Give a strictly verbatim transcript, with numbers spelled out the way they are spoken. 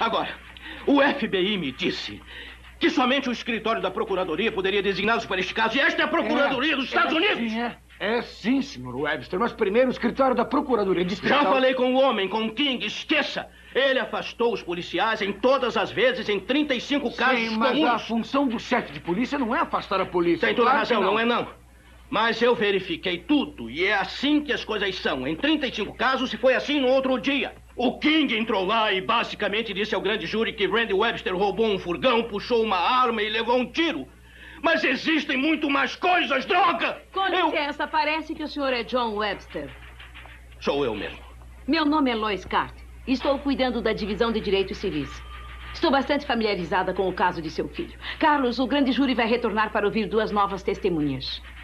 Agora, o F B I me disse que somente o escritório da Procuradoria poderia designá-los para este caso. E esta é a Procuradoria é, dos Estados é, Unidos. Sim, é. é sim, senhor Webster. Mas primeiro o escritório da Procuradoria Distrital... Já falei com o homem, com o King. Esqueça. Ele afastou os policiais em todas as vezes, em trinta e cinco casos sim, mas comuns. a função do chefe de polícia não é afastar a polícia. Tem toda claro razão, não. não é não. Mas eu verifiquei tudo e é assim que as coisas são. Em trinta e cinco casos, se foi assim no outro dia. O King entrou lá e basicamente disse ao grande júri que Randy Webster roubou um furgão, puxou uma arma e levou um tiro. Mas existem muito mais coisas, droga! Com licença, eu... parece que o senhor é John Webster. Sou eu mesmo. Meu nome é Lois Carter. Estou cuidando da divisão de direitos civis. Estou bastante familiarizada com o caso de seu filho. Carlos, o grande júri vai retornar para ouvir duas novas testemunhas.